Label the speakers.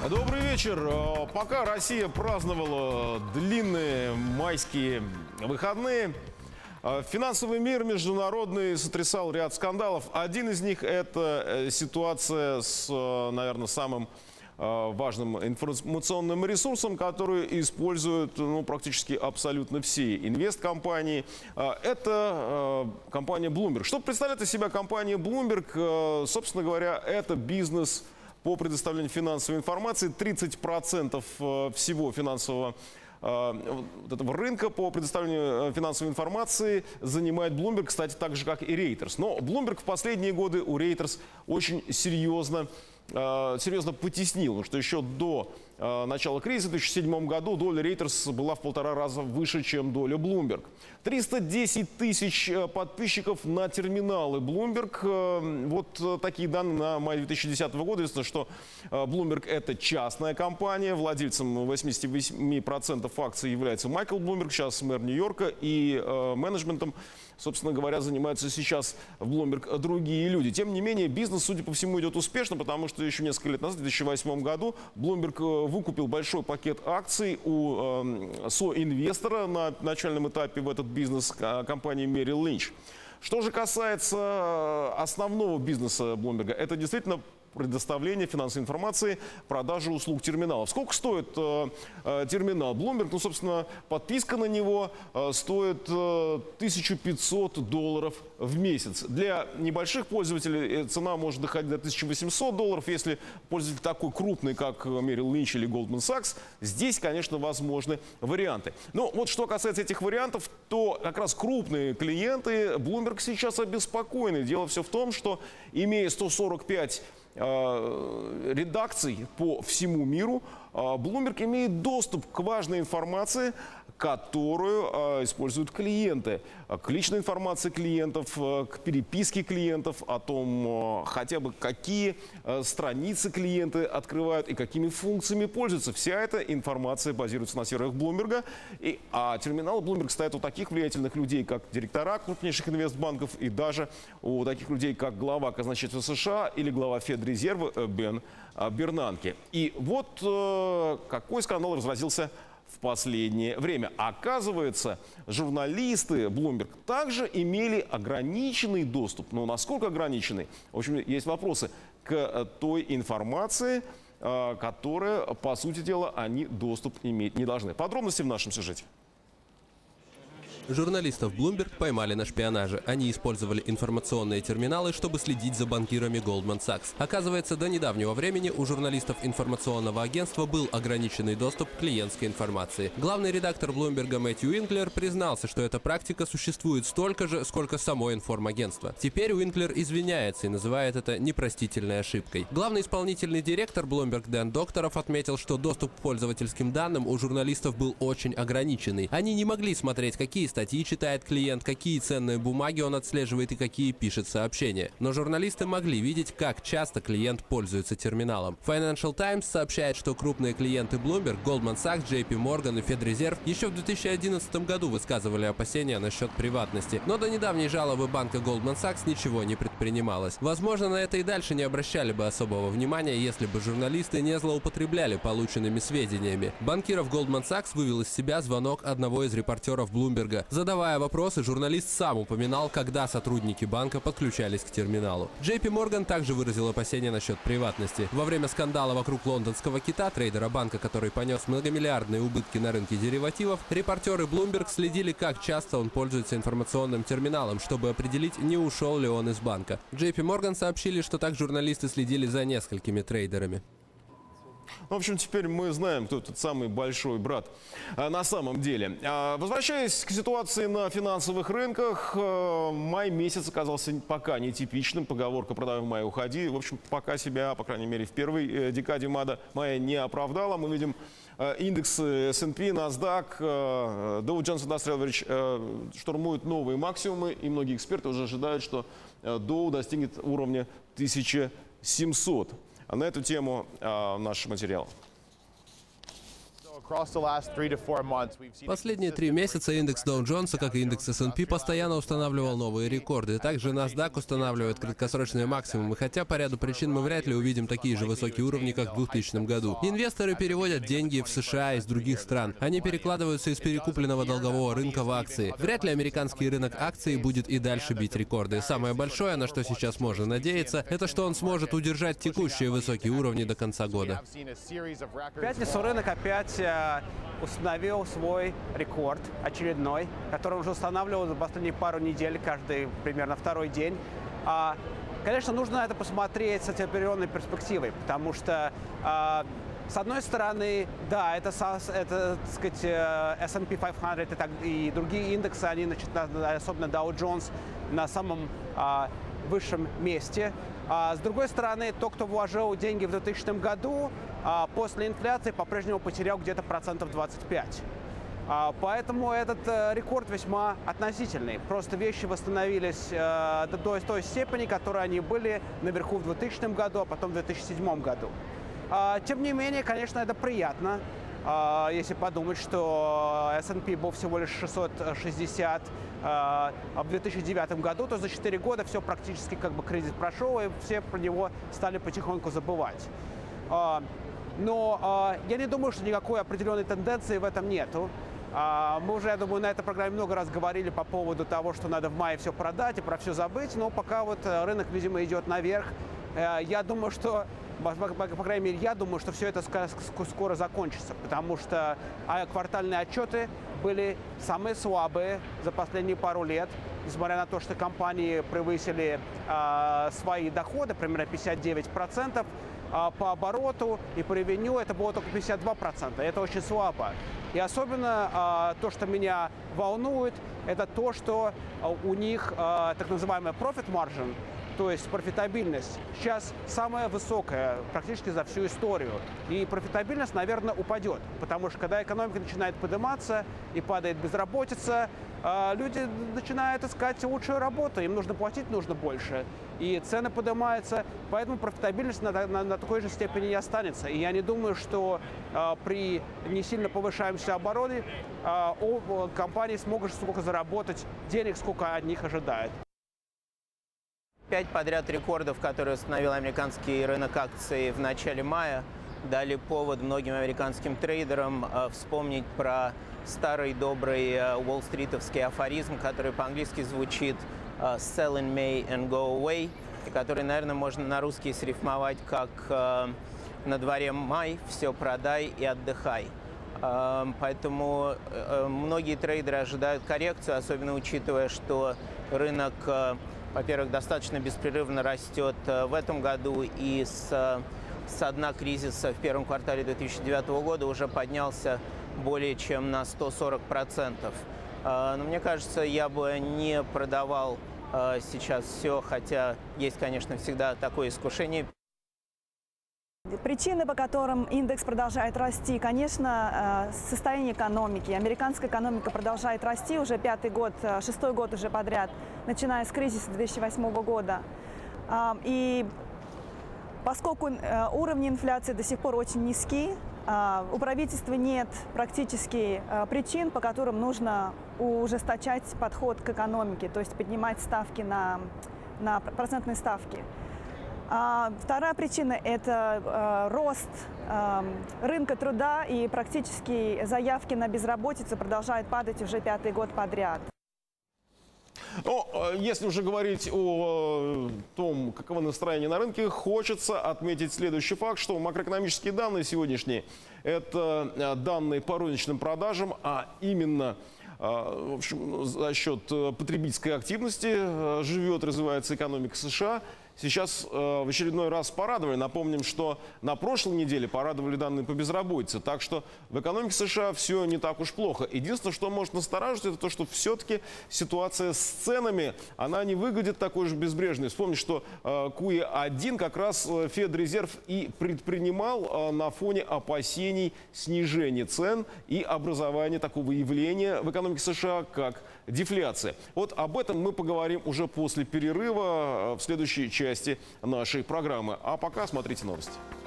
Speaker 1: Добрый вечер. Пока Россия праздновала длинные майские выходные, финансовый мир международный сотрясал ряд скандалов. Один из них – это ситуация с, наверное, самым важным информационным ресурсом, который используют практически абсолютно все инвесткомпании. Это компания Bloomberg. Что представляет из себя компания Bloomberg? Собственно говоря, это бизнес по предоставлению финансовой информации. 30% всего финансового этого рынка по предоставлению финансовой информации занимает Bloomberg, кстати, так же, как и Reuters. Но Bloomberg в последние годы у Reuters очень серьезно потеснил, потому что еще до начала кризиса в 2007 году доля Reuters была в 1,5 раза выше, чем доля Bloomberg. 310 тысяч подписчиков на терминалы Bloomberg. Вот такие данные на май 2010 года. Известно, что Bloomberg – это частная компания. Владельцем 88% акций является Майкл Bloomberg, сейчас мэр Нью-Йорка, и менеджментом, собственно говоря, занимаются сейчас в Bloomberg другие люди. Тем не менее, бизнес, судя по всему, идет успешно, потому что еще несколько лет назад, в 2008 году, Bloomberg выкупил большой пакет акций у соинвестора на начальном этапе в этот бизнес компании Merrill Lynch. Что же касается основного бизнеса Bloomberg, это действительно предоставление финансовой информации, продажа услуг терминалов. Сколько стоит терминал Bloomberg? Ну, собственно, подписка на него стоит $1500 в месяц. Для небольших пользователей цена может доходить до $1800. Если пользователь такой крупный, как Merrill Lynch или Goldman Sachs, здесь, конечно, возможны варианты. Но вот что касается этих вариантов, то как раз крупные клиенты Bloomberg сейчас обеспокоены. Дело все в том, что, имея 145 редакций по всему миру, Bloomberg имеет доступ к важной информации, которую используют клиенты, к личной информации клиентов, к переписке клиентов, о том, хотя бы какие страницы клиенты открывают и какими функциями пользуются. Вся эта информация базируется на серверах Bloomberg. А терминалы Bloomberg стоят у таких влиятельных людей, как директора крупнейших инвестбанков, и даже у таких людей, как глава казначейства США или глава Федрезерва Бен Бернанке. И вот какой скандал разразился в последнее время. Оказывается, журналисты Bloomberg также имели ограниченный доступ. Но насколько ограниченный? В общем, есть вопросы к той информации, которая, по сути дела, они доступ иметь не должны. Подробности в нашем сюжете.
Speaker 2: Журналистов Bloomberg поймали на шпионаже. Они использовали информационные терминалы, чтобы следить за банкирами Goldman Sachs. Оказывается, до недавнего времени у журналистов информационного агентства был ограниченный доступ к клиентской информации. Главный редактор Bloomberg Мэтью Уинклер признался, что эта практика существует столько же, сколько само информагентство. Теперь Уинклер извиняется и называет это непростительной ошибкой. Главный исполнительный директор Bloomberg Дэн Докторов отметил, что доступ к пользовательским данным у журналистов был очень ограниченный. Они не могли смотреть, какие статьи читает клиент, какие ценные бумаги он отслеживает и какие пишет сообщения. Но журналисты могли видеть, как часто клиент пользуется терминалом. Financial Times сообщает, что крупные клиенты Bloomberg, Goldman Sachs, JP Morgan и Федрезерв еще в 2011 году высказывали опасения насчет приватности. Но до недавней жалобы банка Goldman Sachs ничего не предпринималось. Возможно, на это и дальше не обращали бы особого внимания, если бы журналисты не злоупотребляли полученными сведениями. Банкиров Goldman Sachs вывел из себя звонок одного из репортеров Bloomberg. Задавая вопросы, журналист сам упоминал, когда сотрудники банка подключались к терминалу. JP Morgan также выразил опасения насчет приватности. Во время скандала вокруг лондонского кита, трейдера банка, который понес многомиллиардные убытки на рынке деривативов, репортеры Bloomberg следили, как часто он пользуется информационным терминалом, чтобы определить, не ушел ли он из банка. JP Morgan сообщили, что так журналисты следили за несколькими трейдерами.
Speaker 1: В общем, теперь мы знаем, кто этот самый большой брат на самом деле. Возвращаясь к ситуации на финансовых рынках, май месяц оказался пока нетипичным. Поговорка «продай в мае, уходи». В общем, пока себя, по крайней мере, в первой декаде мая не оправдала. Мы видим индексы S&P, NASDAQ, Dow Jones Industrial Average штурмуют новые максимумы. И многие эксперты уже ожидают, что Dow достигнет уровня 1700. На эту тему наш материал.
Speaker 2: Последние 3 месяца индекс Dow Jones, как и индекс S&P, постоянно устанавливал новые рекорды. Также NASDAQ устанавливает краткосрочные максимумы, хотя по ряду причин мы вряд ли увидим такие же высокие уровни, как в 2000 году. Инвесторы переводят деньги в США из других стран. Они перекладываются из перекупленного долгового рынка в акции. Вряд ли американский рынок акций будет и дальше бить рекорды. Самое большое, на что сейчас можно надеяться, это что он сможет удержать текущие высокие уровни до конца года.
Speaker 3: В пятницу рынок опять установил свой рекорд очередной, который уже устанавливал за последние пару недель, каждый примерно второй день. Конечно, нужно на это посмотреть с определенной перспективой, потому что с одной стороны, да, это так сказать, S&P 500 и другие индексы, они, особенно Dow Jones, на самом высшем месте. С другой стороны, тот, кто вложил деньги в 2000 году, после инфляции по-прежнему потерял где-то 25%. Поэтому этот рекорд весьма относительный. Просто вещи восстановились до той степени, которые они были наверху в 2000 году, а потом в 2007 году. Тем не менее, конечно, это приятно, если подумать, что S&P был всего лишь 660 в 2009 году, то за 4 года все практически как бы кризис прошел, и все про него стали потихоньку забывать. Но я не думаю, что никакой определенной тенденции в этом нету. Мы уже, я думаю, на этой программе много раз говорили по поводу того, что надо в мае все продать и про все забыть, но пока вот рынок, видимо, идет наверх. Я думаю, что, по крайней мере, я думаю, что все это скоро закончится, потому что квартальные отчеты были самые слабые за последние пару лет, несмотря на то, что компании превысили свои доходы, примерно 59%, по обороту и по ревеню это было только 52%. Это очень слабо. И особенно то, что меня волнует, это то, что у них так называемая profit margin, то есть профитабильность, сейчас самая высокая практически за всю историю. И профитабильность, наверное, упадет, потому что когда экономика начинает подниматься и падает безработица, люди начинают искать лучшую работу, им нужно платить нужно больше, и цены поднимаются, поэтому профитабильность на такой же степени и останется. И я не думаю, что при не сильно повышающемся обороте компании смогут столько заработать денег, сколько от них ожидают.
Speaker 4: 5 подряд рекордов, которые установил американский рынок акций в начале мая, дали повод многим американским трейдерам вспомнить про старый добрый уолл-стритовский афоризм, который по-английски звучит «sell in May and go away», и который, наверное, можно на русский срифмовать как «на дворе май, все продай и отдыхай». Поэтому многие трейдеры ожидают коррекцию, особенно учитывая, что рынок, во-первых, достаточно беспрерывно растет в этом году и со дна кризиса в первом квартале 2009 года уже поднялся более чем на 140%. Но мне кажется, я бы не продавал сейчас все, хотя есть, конечно, всегда такое искушение.
Speaker 5: Причины, по которым индекс продолжает расти, конечно, состояние экономики. Американская экономика продолжает расти уже 5-й год, 6-й год уже подряд, начиная с кризиса 2008 года. И поскольку уровни инфляции до сих пор очень низки, у правительства нет практически причин, по которым нужно ужесточать подход к экономике, то есть поднимать ставки на процентные ставки. Вторая причина – это рост рынка труда, и практически заявки на безработицу продолжают падать уже 5-й год подряд.
Speaker 1: Но если уже говорить о том, каково настроение на рынке, хочется отметить следующий факт, что макроэкономические данные сегодняшние – это данные по розничным продажам, а именно в общем, за счет потребительской активности живет, развивается экономика США. Сейчас в очередной раз порадовали. Напомним, что на прошлой неделе порадовали данные по безработице. Так что в экономике США все не так уж плохо. Единственное, что может настораживать, это то, что все-таки ситуация с ценами, она не выглядит такой же безбрежной. Вспомните, что QE1 как раз Федрезерв и предпринимал на фоне опасений снижения цен и образования такого явления в экономике США, как дефляция. Вот об этом мы поговорим уже после перерыва в следующей части нашей программы. А пока смотрите новости.